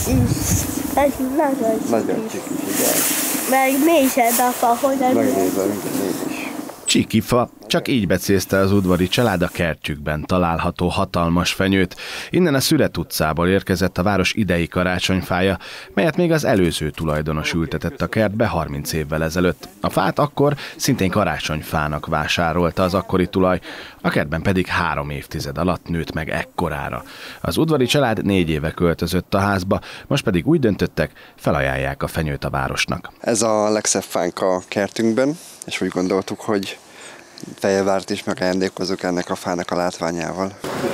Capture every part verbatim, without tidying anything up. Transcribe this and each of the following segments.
Ez nagyon ciki. Nagyon ciki, igen. Meg nézed apa, hogy ez... Megnézem, én is. Csikifa, csak így becézte az udvari család a kertjükben található hatalmas fenyőt. Innen a Szüret utcából érkezett a város idei karácsonyfája, melyet még az előző tulajdonos ültetett a kertbe harminc évvel ezelőtt. A fát akkor szintén karácsonyfának vásárolta az akkori tulaj, a kertben pedig három évtized alatt nőtt meg ekkorára. Az udvari család négy éve költözött a házba, most pedig úgy döntöttek, felajánlják a fenyőt a városnak. Ez a legszebb fánk a kertünkben, és úgy gondoltuk, hogy Fehérvárt is megajándékozzuk ennek a fának a látványával.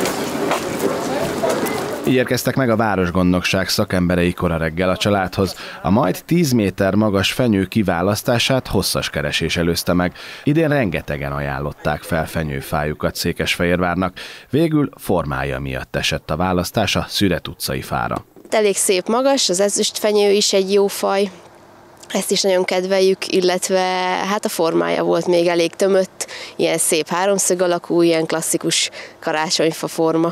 Így érkeztek meg a városgondnokság szakemberei kora reggel a családhoz. A majd tíz méter magas fenyő kiválasztását hosszas keresés előzte meg. Idén rengetegen ajánlották fel fenyőfájukat Székesfehérvárnak. Végül formája miatt esett a választás a Szüret utcai fára. Elég szép magas, az ezüstfenyő is egy jó faj. Ezt is nagyon kedveljük, illetve hát a formája volt még elég tömött, ilyen szép háromszög alakú, ilyen klasszikus karácsonyfa forma.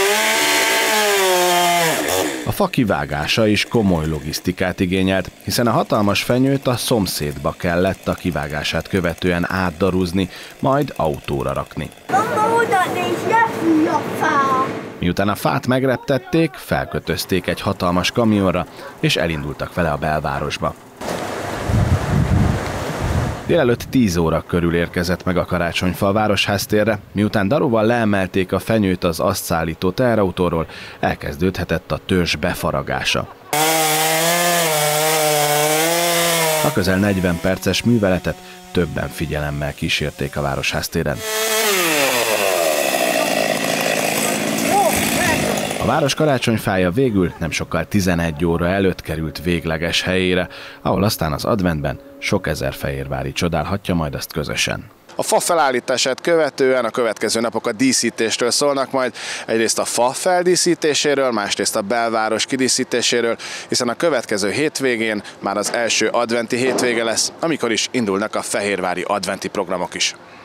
A fa kivágása is komoly logisztikát igényelt, hiszen a hatalmas fenyőt a szomszédba kellett a kivágását követően átdaruzni, majd autóra rakni. Miután a fát megreptették, felkötözték egy hatalmas kamionra, és elindultak vele a belvárosba. Délelőtt tíz óra körül érkezett meg a karácsonyfa a Városháztérre, miután daruval leemelték a fenyőt az azt szállító teherautóról, elkezdődhetett a törzs befaragása. A közel negyven perces műveletet többen figyelemmel kísérték a Városháztéren. A város karácsonyfája végül nem sokkal tizenegy óra előtt került végleges helyére, ahol aztán az adventben sok ezer fehérvári csodálhatja majd azt közösen. A fa felállítását követően a következő napok a díszítéstől szólnak majd, egyrészt a fa feldíszítéséről, másrészt a belváros kidíszítéséről, hiszen a következő hétvégén már az első adventi hétvége lesz, amikor is indulnak a fehérvári adventi programok is.